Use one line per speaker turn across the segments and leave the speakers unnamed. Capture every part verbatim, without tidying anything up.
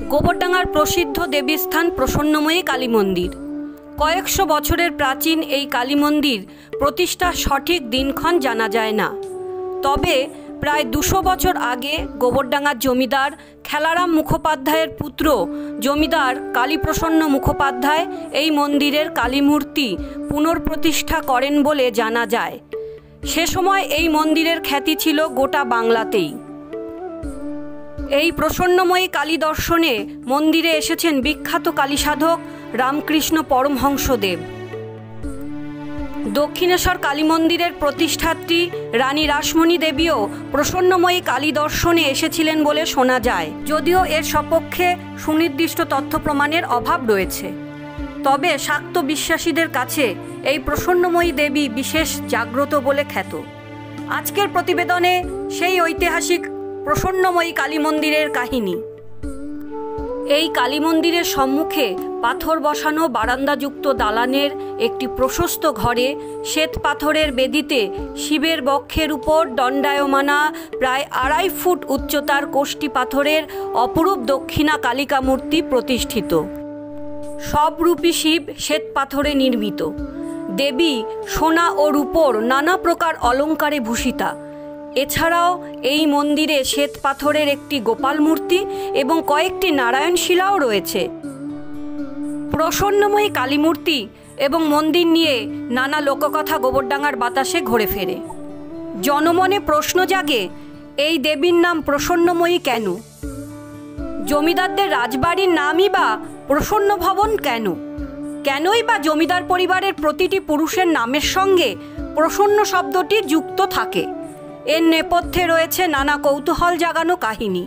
গোবরডাঙ্গার প্রসিদ্ধ দেবীস্থান প্রসন্নময়ী কালী মন্দির। কয়েকশো বছরের প্রাচীন এই কালী মন্দির প্রতিষ্ঠার সঠিক দিনক্ষণ জানা যায় না। তবে প্রায় দুশো বছর আগে গোবরডাঙ্গার জমিদার খেলারাম মুখোপাধ্যায়ের পুত্র জমিদার কালীপ্রসন্ন মুখোপাধ্যায় এই মন্দিরের কালীমূর্তি পুনঃপ্রতিষ্ঠা করেন বলে জানা যায়। সে সময় এই মন্দিরের খ্যাতি ছিল গোটা বাংলাতেই। এই প্রসন্নময়ী কালী দর্শনে মন্দিরে এসেছেন বিখ্যাত কালী সাধক রামকৃষ্ণ পরমহংসদেব। দক্ষিণেশ্বর কালী মন্দিরের প্রতিষ্ঠাত্রী রানী রাসমণি দেবীও প্রসন্নময়ী কালী দর্শনে এসেছিলেন বলে শোনা যায়, যদিও এর সপক্ষে সুনির্দিষ্ট তথ্য প্রমাণের অভাব রয়েছে। তবে শাক্ত বিশ্বাসীদের কাছে এই প্রসন্নময়ী দেবী বিশেষ জাগ্রত বলে খ্যাত। আজকের প্রতিবেদনে সেই ঐতিহাসিক প্রসন্নময়ী কালী মন্দিরের কাহিনী। এই কালী মন্দিরের সম্মুখে পাথর বসানো বারান্দাযুক্ত দালানের একটি প্রশস্ত ঘরে শ্বেত পাথরের বেদিতে শিবের বক্ষের উপর দণ্ডায়মানা প্রায় আড়াই ফুট উচ্চতার কোষ্ঠী পাথরের অপরূপ দক্ষিণা কালিকা মূর্তি প্রতিষ্ঠিত। সবরূপী শিব শ্বেত পাথরে নির্মিত। দেবী সোনা ও রূপোর নানা প্রকার অলঙ্কারে ভূষিতা। এছাড়াও এই মন্দিরে শ্বেত পাথরের একটি গোপাল মূর্তি এবং কয়েকটি নারায়ণ শিলাও রয়েছে। প্রসন্নময়ী কালী মূর্তি এবং মন্দির নিয়ে নানা লোককথা গোবরডাঙ্গার বাতাসে ঘুরে ফেরে। জনমনে প্রশ্ন জাগে, এই দেবীর নাম প্রসন্নময়ী কেন? জমিদারদের রাজবাড়ির নামই বা প্রসন্ন ভবন কেন? কেনই বা জমিদার পরিবারের প্রতিটি পুরুষের নামের সঙ্গে প্রসন্ন শব্দটি যুক্ত থাকে? এর নেপথ্যে রয়েছে নানা কৌতূহল জাগানো কাহিনী।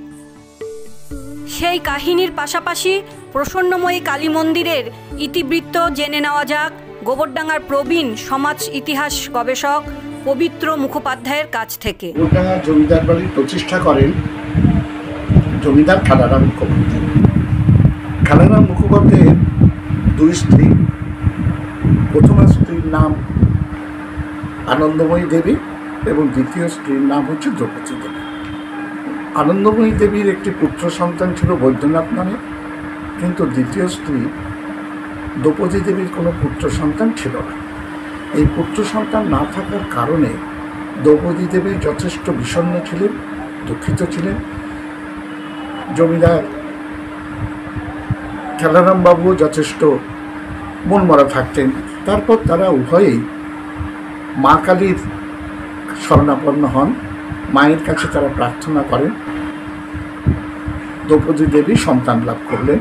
সেই কাহিনীর পাশাপাশি প্রসন্নময়ী কালী মন্দিরের ইতিবৃত্ত জেনে নেওয়া যাক গোবরডাঙ্গার প্রবীণ সমাজ ইতিহাস গবেষক পবিত্র মুখোপাধ্যায়ের কাছ থেকে।
গোবরডাঙ্গার জমিদার বাড়ি প্রতিষ্ঠা করেন জমিদার খেলারাম মুখোপাধ্যায়। খেলারাম মুখোপাধ্যায়ের দুই স্ত্রী। প্রথম স্ত্রীর নাম আনন্দময়ী দেবী এবং দ্বিতীয় স্ত্রীর নাম হচ্ছে দ্রৌপদী দেবী। আনন্দময়ী দেবীর একটি পুত্র সন্তান ছিল বৈদ্যনাথ নামে, কিন্তু দ্বিতীয় স্ত্রী দ্রৌপদী দেবীর কোনো পুত্র সন্তান ছিল না। এই পুত্র সন্তান না থাকার কারণে দ্রৌপদী দেবী যথেষ্ট বিষণ্ণ ছিলেন, দুঃখিত ছিলেন। জমিদার খেলারাম বাবুও যথেষ্ট মনমরা থাকতেন। তারপর তারা উভয়েই মা কালীর শরণাপন্ন হন। মায়ের কাছে তারা প্রার্থনা করেন। দ্রৌপদী দেবী সন্তান লাভ করলেন।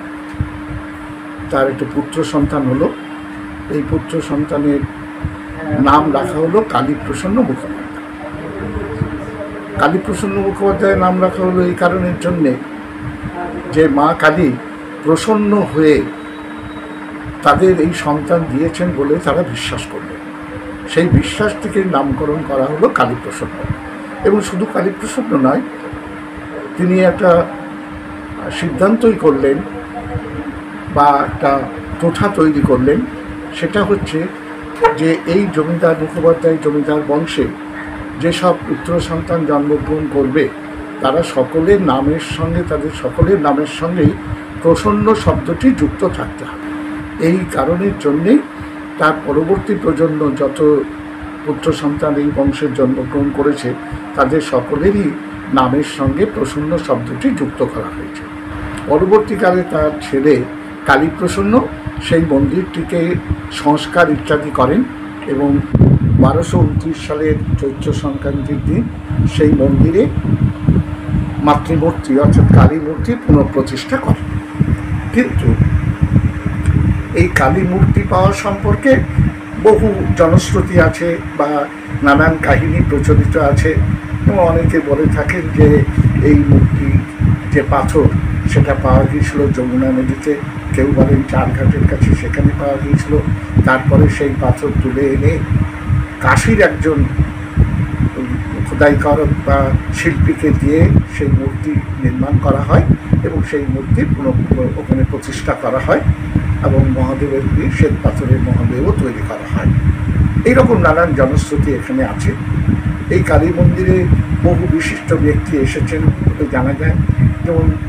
তার একটি পুত্র সন্তান হলো। এই পুত্র সন্তানের নাম রাখা হলো কালীপ্রসন্ন মুখোপাধ্যায়। কালীপ্রসন্ন মুখোপাধ্যায়ের নাম রাখা হলো এই কারণের জন্যে যে মা কালী প্রসন্ন হয়ে তাদের এই সন্তান দিয়েছেন বলে তারা বিশ্বাস করলেন। সেই বিশ্বাস থেকে নামকরণ করা হলো কালীপ্রসন্ন। এবং শুধু কালীপ্রসন্ন নয়, তিনি একটা সিদ্ধান্তই করলেন বা একটা প্রথা তৈরি করলেন। সেটা হচ্ছে যে এই জমিদার মুখোপাধ্যায় জমিদার বংশে যেসব পুত্র সন্তান জন্মগ্রহণ করবে তারা সকলের নামের সঙ্গে তাদের সকলের নামের সঙ্গেই প্রসন্ন শব্দটি যুক্ত থাকতে হবে। এই কারণের জন্যেই তার পরবর্তী প্রজন্ম যত পুত্র সন্তান এই বংশের জন্মগ্রহণ করেছে তাদের সকলেরই নামের সঙ্গে প্রসন্ন শব্দটি যুক্ত করা হয়েছে। পরবর্তীকালে তার ছেলে কালীপ্রসন্ন সেই মন্দিরটিকে সংস্কার ইত্যাদি করেন এবং বারোশো উনত্রিশ সালের চৈত্র সংক্রান্তির দিন সেই মন্দিরে মাতৃমূর্তি অর্থাৎ কালী মূর্তি পুনঃপ্রতিষ্ঠা করেন। কিন্তু এই কালী মূর্তি পাওয়া সম্পর্কে বহু জনশ্রুতি আছে বা নানান কাহিনী প্রচলিত আছে এবং অনেকে বলে থাকেন যে এই মূর্তি যে পাথর সেটা পাওয়া গিয়েছিল যমুনা নদীতে, কেউ বলেন চারঘাটের কাছে সেখানে পাওয়া গিয়েছিল। তারপরে সেই পাথর তুলে এনে কাশীর একজন খোদাইকারক বা শিল্পীকে দিয়ে সেই মূর্তি নির্মাণ করা হয় এবং সেই মূর্তি পুনঃ ওখানে প্রতিষ্ঠা করা হয় এবং মহাদেবের দিয়ে শ্বেত পাথরের মহাদেবও তৈরি করা হয়। এইরকম নানান জনশ্রুতি এখানে আছে। এই কালী মন্দিরে বহু বিশিষ্ট ব্যক্তি এসেছেন বলে জানা যায়। যেমন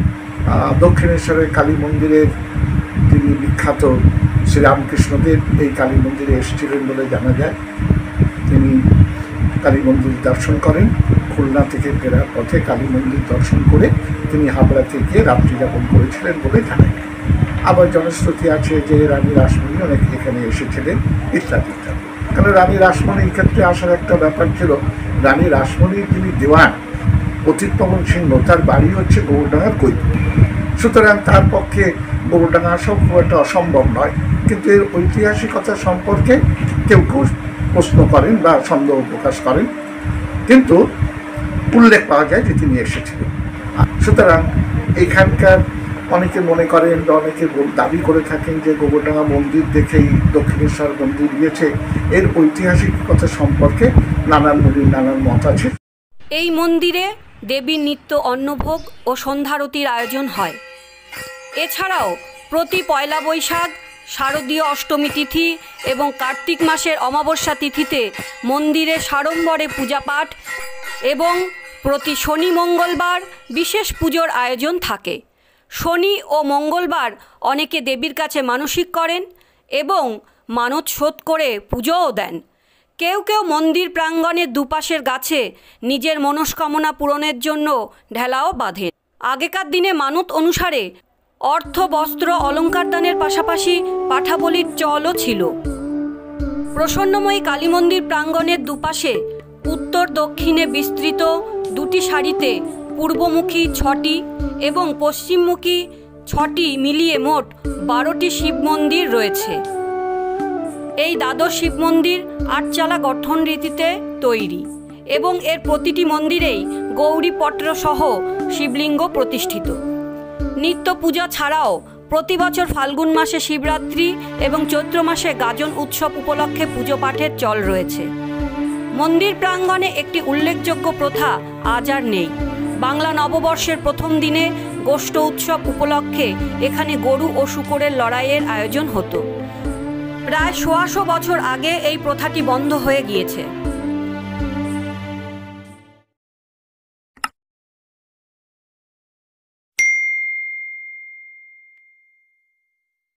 দক্ষিণেশ্বরের কালী মন্দিরের তিনি বিখ্যাত শ্রী রামকৃষ্ণদেব এই কালী মন্দিরে এসেছিলেন বলে জানা যায়। তিনি কালী মন্দির দর্শন করেন, খুলনা থেকে ফেরার পথে কালী মন্দির দর্শন করে তিনি হাবড়াতে গিয়ে রাত্রি যাপন করেছিলেন বলে জানা যায়। আবার জনশ্রুতি আছে যে রানী রাসমণি অনেক এখানে এসেছিলেন ইত্যাদি ইত্যাদি। কারণ রানী রাসমণির ক্ষেত্রে আসার একটা ব্যাপার ছিল, রানী রাসমণির যিনি দেওয়ান অতীত পবন সিংহ, তার বাড়ি হচ্ছে গোবরডাঙ্গার কৈপুর। সুতরাং তার পক্ষে গোবরডাঙ্গা আসাও খুব একটা অসম্ভব নয়, কিন্তু এর ঐতিহাসিকতা সম্পর্কে কেউ কেউ প্রশ্ন করেন বা সন্দেহ প্রকাশ করেন, কিন্তু উল্লেখ পাওয়া যায় যে তিনি এসেছিলেন। সুতরাং এখানকার অনেকে মনে করেন বা অনেকে দাবি করে থাকেন যে গোবরডাঙ্গা মন্দির দেখেই দক্ষিণেশ্বর মন্দির গিয়েছে। এর ঐতিহাসিকতা সম্পর্কে নানান মুনির নানান মত আছে।
এই মন্দিরে দেবীর নিত্য অন্নভোগ ও সন্ধ্যারতির আয়োজন হয়। এছাড়াও প্রতি পয়লা বৈশাখ, শারদীয় অষ্টমী তিথি এবং কার্তিক মাসের অমাবস্যা তিথিতে মন্দিরে সাড়ম্বরে পূজাপাঠ এবং প্রতি শনি মঙ্গলবার বিশেষ পুজোর আয়োজন থাকে। শনি ও মঙ্গলবার অনেকে দেবীর কাছে মানসিক করেন এবং মানত শোধ করে পুজোও দেন। কেউ কেউ মন্দির প্রাঙ্গণের দুপাশের গাছে নিজের মনস্কামনা পূরণের জন্য ঢেলাও বাঁধেন। আগেকার দিনে মানত অনুসারে অর্থ, বস্ত্র, অলঙ্কার দানের পাশাপাশি পাঠাবলির চলও ছিল। প্রসন্নময়ী কালী মন্দির প্রাঙ্গণের দুপাশে উত্তর দক্ষিণে বিস্তৃত দুটি সারিতে পূর্বমুখী ছটি এবং পশ্চিমমুখী ছটি মিলিয়ে মোট বারোটি শিব মন্দির রয়েছে। এই দ্বাদশ শিব মন্দির আটচালা গঠন রীতিতে তৈরি এবং এর প্রতিটি মন্দিরেই গৌরীপট্র সহ শিবলিঙ্গ প্রতিষ্ঠিত। নিত্য পূজা ছাড়াও প্রতি বছর ফাল্গুন মাসে শিবরাত্রি এবং চৈত্র মাসে গাজন উৎসব উপলক্ষে পুজো পাঠের চল রয়েছে। মন্দির প্রাঙ্গণে একটি উল্লেখযোগ্য প্রথা আজ আর নেই। বাংলা নববর্ষের প্রথম দিনে গোষ্ঠ উৎসব উপলক্ষে এখানে গরু ও শূকরের লড়াইয়ের আয়োজন হতো। প্রায় সোয়াশো বছর আগে এই প্রথাটি বন্ধ হয়ে গিয়েছে।